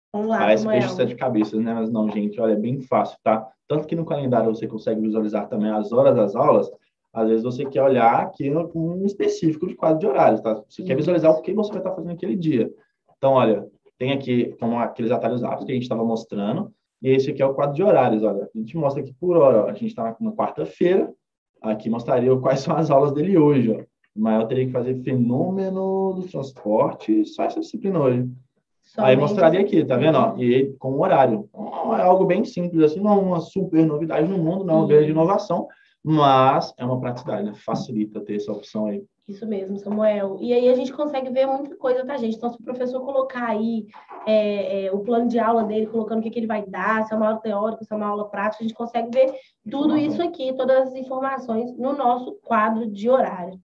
Vamos lá, Parece peixe de Samuel. sete cabeças, né? Mas não, gente, olha, é bem fácil, tá? Tanto que no calendário você consegue visualizar também as horas das aulas. Às vezes você quer olhar aqui um específico de quadro de horários, tá? Você quer visualizar Isso. o que você vai estar fazendo naquele dia. Então, olha, tem aqui como aqueles atalhos rápidos que a gente estava mostrando. E esse aqui é o quadro de horários, olha. A gente mostra aqui por hora, ó. A gente está na quarta-feira. Aqui mostraria quais são as aulas dele hoje, ó. Mas eu teria que fazer fenômeno do transporte, só essa disciplina hoje. Aí Somente mostraria essa aqui, tá vendo? Ó? disciplina. E com o horário. É algo bem simples, assim, não é uma super novidade no mundo, não é uma grande Isso. inovação, mas é uma praticidade, né? Facilita ter essa opção aí. Isso mesmo, Samuel. E aí a gente consegue ver muita coisa, tá, gente? Então, se o professor colocar aí o plano de aula dele, colocando o que ele vai dar, se é uma aula teórica, se é uma aula prática, a gente consegue ver tudo isso Informação. aqui, todas as informações no nosso quadro de horário.